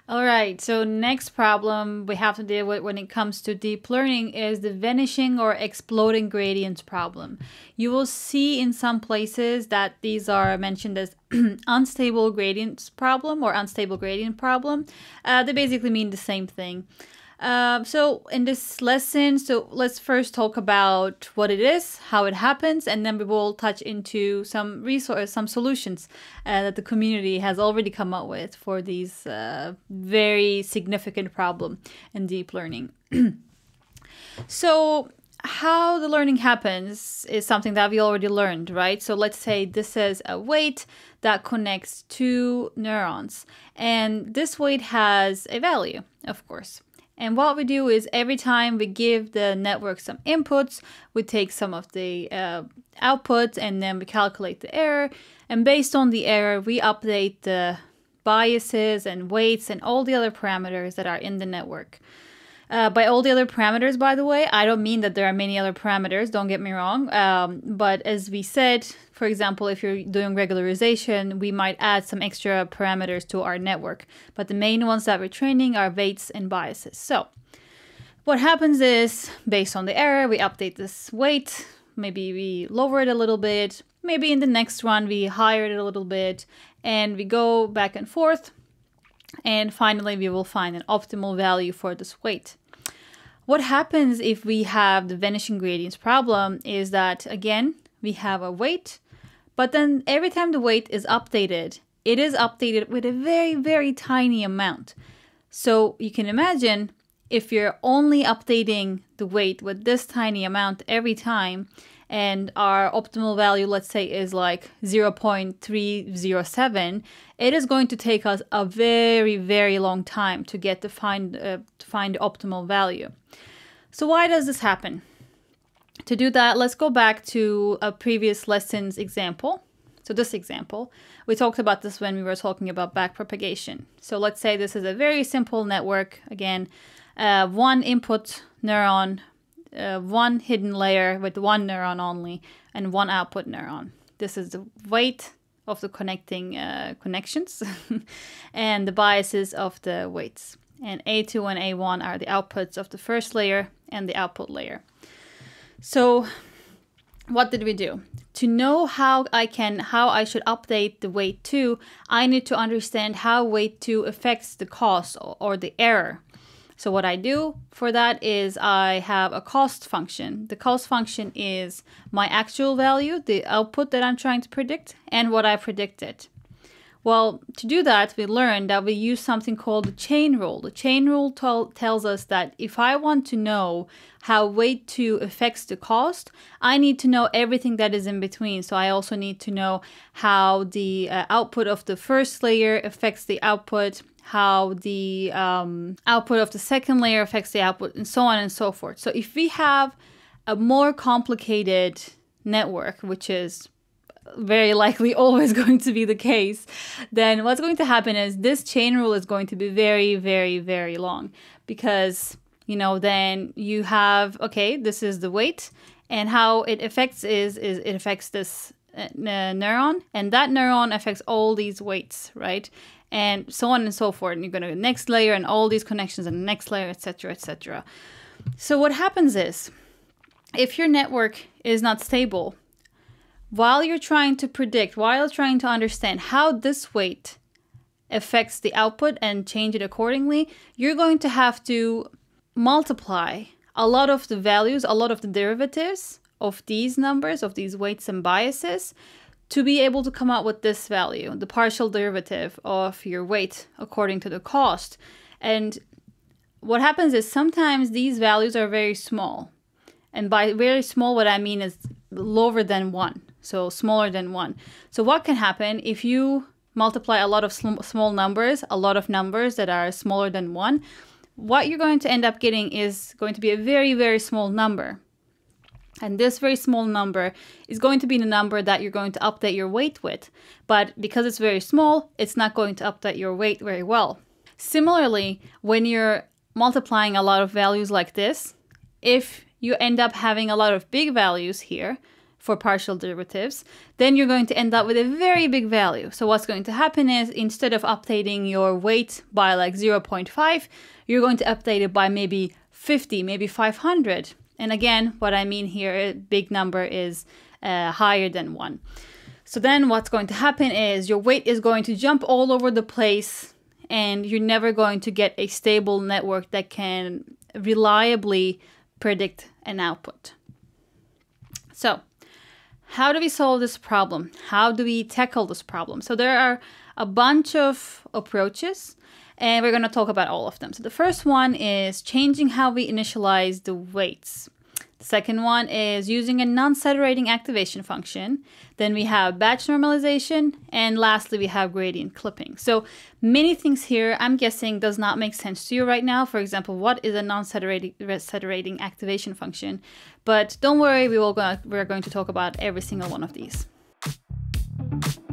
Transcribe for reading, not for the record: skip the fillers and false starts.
All right, so next problem we have to deal with when it comes to deep learning is the vanishing or exploding gradients problem. You will see in some places that these are mentioned as unstable gradients problem or unstable gradient problem. They basically mean the same thing. So in this lesson, let's first talk about what it is, how it happens, and then we will touch into some solutions that the community has already come up with for these very significant problem in deep learning. So how the learning happens is something that we already learned, right? So let's say this is a weight that connects two neurons, and this weight has a value, of course. And what we do is every time we give the network some inputs, we take some of the outputs and then we calculate the error. And based on the error, we update the biases and weights and all the other parameters that are in the network. By all the other parameters, by the way, I don't mean that there are many other parameters, don't get me wrong. But as we said, for example, if you're doing regularization, we might add some extra parameters to our network. But the main ones that we're training are weights and biases. So what happens is, based on the error, we update this weight. Maybe we lower it a little bit. Maybe in the next one, we higher it a little bit. And we go back and forth. And finally, we will find an optimal value for this weight. What happens if we have the vanishing gradients problem is that, again, we have a weight, but then every time the weight is updated, it is updated with a very, very tiny amount. So you can imagine if you're only updating the weight with this tiny amount every time, and our optimal value, let's say, is like 0.307, it is going to take us a very, very long time to get to find the optimal value. So why does this happen? To do that, let's go back to a previous lesson's example. So this example, we talked about this when we were talking about backpropagation. So let's say this is a very simple network. Again, one input neuron, one hidden layer with one neuron only, and one output neuron. This is the weight of the connecting connections and the biases of the weights. And A2 and A1 are the outputs of the first layer and the output layer. So what did we do? To know how I should update the weight 2, I need to understand how weight 2 affects the cost or the error. So what I do for that is I have a cost function. The cost function is my actual value, the output that I'm trying to predict, and what I predicted. Well, to do that, we learned that we use something called the chain rule. The chain rule tells us that if I want to know how weight 2 affects the cost, I need to know everything that is in between. So I also need to know how the output of the first layer affects the output, how the output of the second layer affects the output, and so on and so forth. So if we have a more complicated network, which is very likely always going to be the case, then what's going to happen is this chain rule is going to be very, very, very long, because, you know, then you have, okay, this is the weight, and how it affects is it affects this neuron, and that neuron affects all these weights, right? And so on and so forth. And you're going to the next layer and all these connections and the next layer, etc., etc. So what happens is, if your network is not stable, while you're trying to predict, while you're trying to understand how this weight affects the output and change it accordingly, you're going to have to multiply a lot of the values, a lot of the derivatives of these numbers, of these weights and biases, to be able to come out with this value, the partial derivative of your weight according to the cost. And what happens is sometimes these values are very small. And by very small, what I mean is lower than 1, so smaller than 1. So what can happen if you multiply a lot of small numbers, a lot of numbers that are smaller than 1, what you're going to end up getting is going to be a very, very small number. And this very small number is going to be the number that you're going to update your weight with. But because it's very small, it's not going to update your weight very well. Similarly, when you're multiplying a lot of values like this, if you end up having a lot of big values here, for partial derivatives, then you're going to end up with a very big value. So what's going to happen is instead of updating your weight by like 0.5, you're going to update it by maybe 50, maybe 500. And again, what I mean here, a big number is higher than 1. So then what's going to happen is your weight is going to jump all over the place, and you're never going to get a stable network that can reliably predict an output. So how do we solve this problem? How do we tackle this problem? So there are a bunch of approaches, and we're going to talk about all of them. So the first one is changing how we initialize the weights. The second one is using a non-saturating activation function. Then we have batch normalization. And lastly, we have gradient clipping. So many things here, I'm guessing, does not make sense to you right now. For example, what is a non-saturating activation function? But don't worry, we're going to talk about every single one of these.